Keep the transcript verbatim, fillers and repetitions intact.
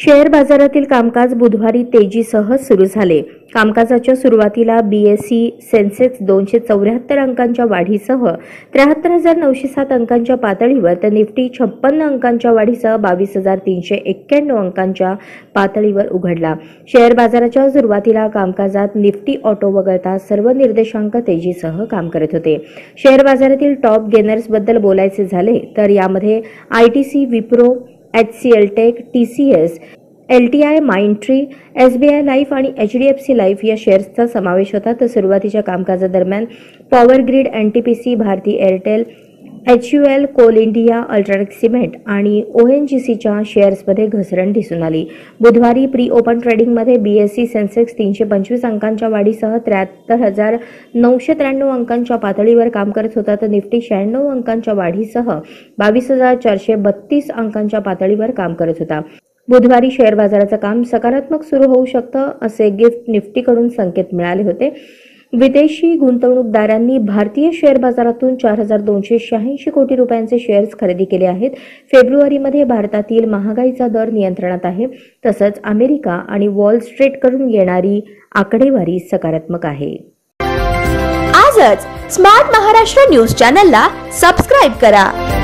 Share बाजारातील कामकाज बुधवारी तेजीसह सुरू झाले। कामकाजाच्या सुरुवातीला बीएसई सेन्सेक्स दोनशे चौऱ्याहत्तर अंकांच्या वाढीसह त्र्याहत्तर हजार नऊशे सात अंकांच्या पातळीवर तर निफ्टी छप्पन्न अंकांच्या वाढीसह बावीस हजार तीनशे एक्क्याण्णव अंकांच्या पातळीवर उघडला। शेअर बाजाराच्या सुरुवातीला कामकाजात निफ्टी ऑटो वगळता सर्व निर्देशांक तेजीसह काम करत होते। शेअर बाजारातील टॉप गेनर्स बद्दल बोलायचे झाले तर यामध्ये ITC, Wipro, HCL Tech, TCS, LTI, Mindtree, SBI Life आणि एचडीएफसी लाईफ या शेअर्सचा समावेश होता। तर सुरुवातीच्या कामकाजादरम्यान Power Grid, NTPC, Bharti Airtel, HUL, Coal India, UltraTech Cement आणि ओएनजीसीच्या शेअर्समध्ये घसरण दिसून आली। बुधवारी प्री ओपन ट्रेडिंगमध्ये बीएसई सेन्सेक्स तीनशे पंचवीस अंकांच्या वाढीसह त्र्याहत्तर हजार नऊशे त्र्याण्णव अंकांच्या पातळीवर काम करत होता, तर निफ्टी शहाण्णव अंकांच्या वाढीसह बावीस हजार चारशे बत्तीस अंकांच्या पातळीवर काम करत होता। बुधवारी शेअर बाजाराचं काम सकारात्मक सुरू होऊ शकतं असे गिफ्ट निफ्टीकडून संकेत मिळाले होते। विदेशी गुंतवणूकदारांनी भारतीय शेअर बाजारातून चार हजार दोनशे शहाऐंशी कोटी रुपयांचे शेअर्स खरेदी केले आहेत। फेब्रुवारीमध्ये भारतातील महागाईचा दर नियंत्रणात आहे, तसंच अमेरिका आणि वॉल स्ट्रीटकडून येणारी आकडेवारी सकारात्मक आहे। आजच स्मार्ट महाराष्ट्र न्यूज चॅनलला सबस्क्राईब करा।